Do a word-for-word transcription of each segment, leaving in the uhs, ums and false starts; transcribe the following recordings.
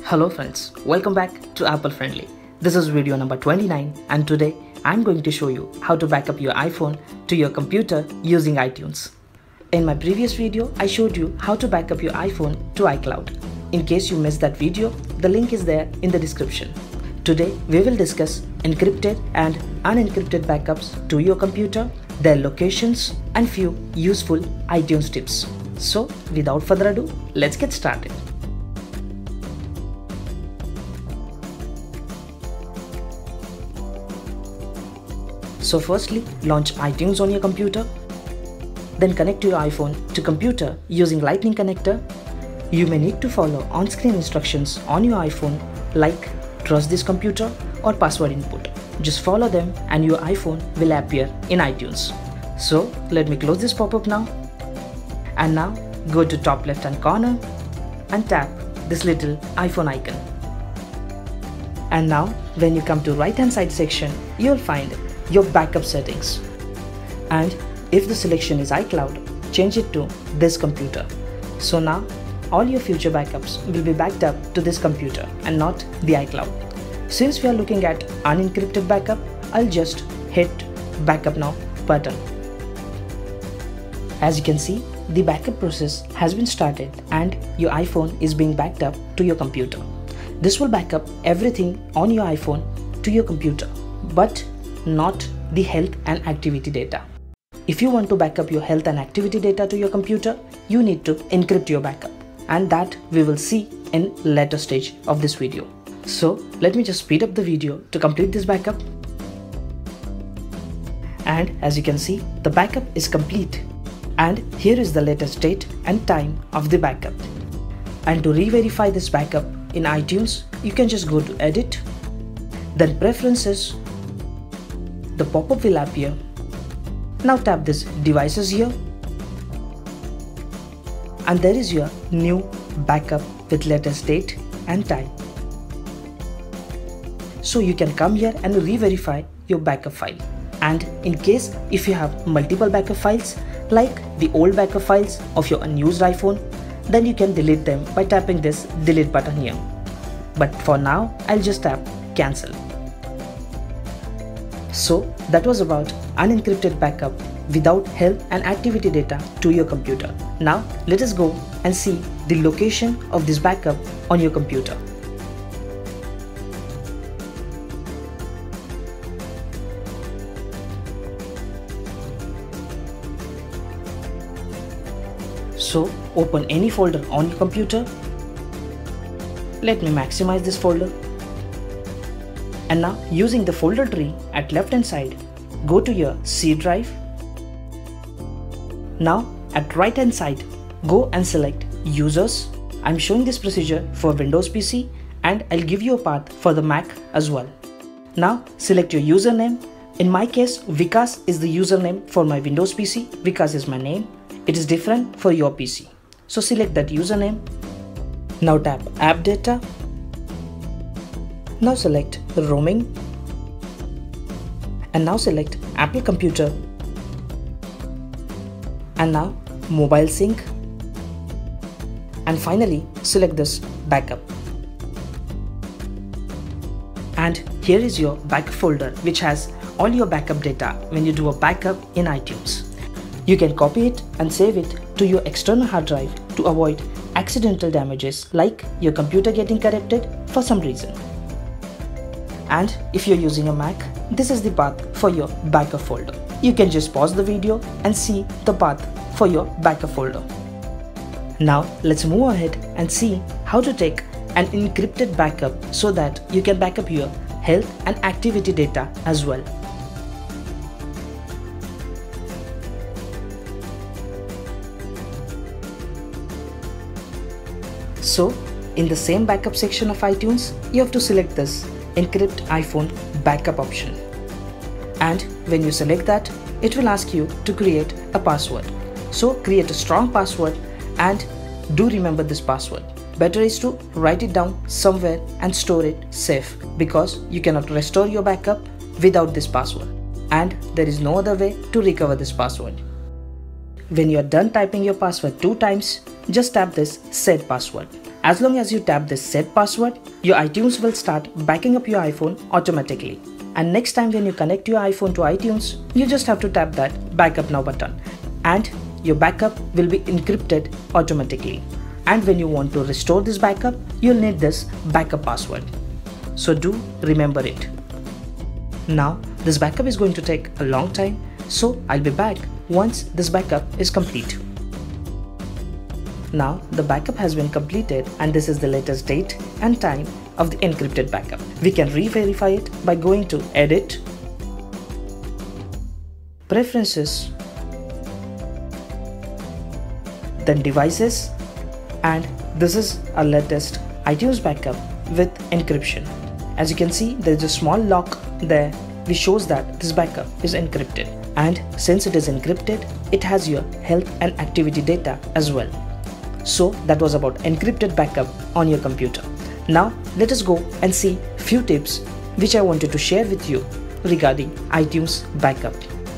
Hello friends, welcome back to Apple Friendly. This is video number twenty-nine and today I'm going to show you how to back up your iPhone to your computer using iTunes. In my previous video, I showed you how to back up your iPhone to iCloud. In case you missed that video, the link is there in the description. Today we will discuss encrypted and unencrypted backups to your computer, their locations and few useful iTunes tips. So without further ado, let's get started. So firstly, launch iTunes on your computer. Then connect your iPhone to computer using Lightning connector. You may need to follow on-screen instructions on your iPhone like trust this computer or password input. Just follow them and your iPhone will appear in iTunes. So let me close this pop-up now. And now go to top left hand corner and tap this little iPhone icon. And now when you come to right hand side section, you'll find your backup settings. And if the selection is iCloud, change it to this computer. So now all your future backups will be backed up to this computer and not the iCloud. Since we are looking at unencrypted backup, I'll just hit backup now button. As you can see, the backup process has been started and your iPhone is being backed up to your computer. This will back up everything on your iPhone to your computer, but not the health and activity data. If you want to back up your health and activity data to your computer, you need to encrypt your backup, and that we will see in later stage of this video. So let me just speed up the video to complete this backup. And as you can see, the backup is complete. And here is the latest date and time of the backup. And to re-verify this backup in iTunes, you can just go to Edit, then Preferences. The pop-up will appear. Now tap this Devices here. And there is your new backup with latest date and time. So you can come here and re-verify your backup file. And in case if you have multiple backup files, like the old backup files of your unused iPhone, then you can delete them by tapping this delete button here. But for now, I'll just tap cancel. So that was about unencrypted backup without health and activity data to your computer. Now let us go and see the location of this backup on your computer. So open any folder on your computer. Let me maximize this folder. And now using the folder tree at left hand side, go to your C drive. Now at right hand side, go and select users. I'm showing this procedure for Windows P C and I'll give you a path for the Mac as well. Now select your username. In my case, Vikas is the username for my Windows P C. Vikas is my name. It is different for your P C. So select that username. Now tap App Data. Now select Roaming. And now select Apple Computer. And now Mobile Sync. And finally select this Backup. And here is your backup folder which has all your backup data when you do a backup in iTunes. You can copy it and save it to your external hard drive to avoid accidental damages like your computer getting corrupted for some reason. And if you're using a Mac, this is the path for your backup folder. You can just pause the video and see the path for your backup folder. Now let's move ahead and see how to take an encrypted backup so that you can back up your health and activity data as well. So in the same backup section of iTunes, you have to select this Encrypt iPhone Backup option. And when you select that, it will ask you to create a password. So create a strong password and do remember this password. Better is to write it down somewhere and store it safe, because you cannot restore your backup without this password. And there is no other way to recover this password. When you are done typing your password two times, just tap this Set Password. As long as you tap this set password, your iTunes will start backing up your iPhone automatically. And next time when you connect your iPhone to iTunes, you just have to tap that backup now button and your backup will be encrypted automatically. And when you want to restore this backup, you'll need this backup password. So do remember it. Now this backup is going to take a long time, so I'll be back once this backup is complete. Now the backup has been completed and this is the latest date and time of the encrypted backup. We can re-verify it by going to Edit, Preferences, then Devices, and this is our latest iTunes backup with encryption. As you can see, there is a small lock there which shows that this backup is encrypted, and since it is encrypted, it has your health and activity data as well. So that was about encrypted backup on your computer. Now let us go and see few tips which I wanted to share with you regarding iTunes backup.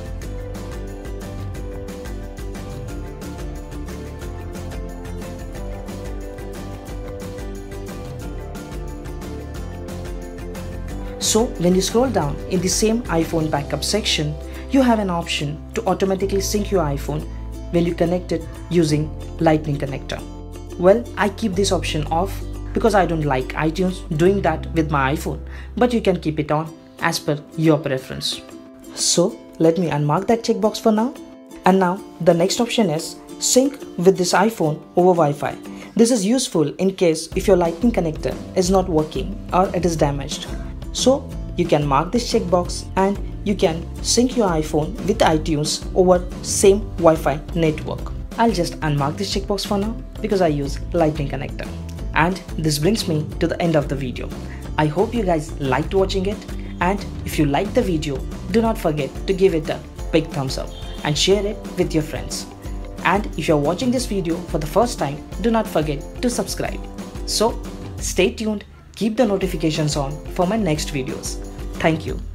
So when you scroll down in the same iPhone backup section, you have an option to automatically sync your iPhone when you connect it using Lightning connector. Well, I keep this option off because I don't like iTunes doing that with my iPhone, but you can keep it on as per your preference. So let me unmark that checkbox for now. And now the next option is sync with this iPhone over Wi-Fi. This is useful in case if your Lightning connector is not working or it is damaged. So you can mark this checkbox and you can sync your iPhone with iTunes over same Wi-Fi network. I'll just unmark this checkbox for now because I use Lightning connector. And this brings me to the end of the video. I hope you guys liked watching it, and if you liked the video, do not forget to give it a big thumbs up and share it with your friends. And if you're watching this video for the first time, do not forget to subscribe. So stay tuned, keep the notifications on for my next videos. Thank you.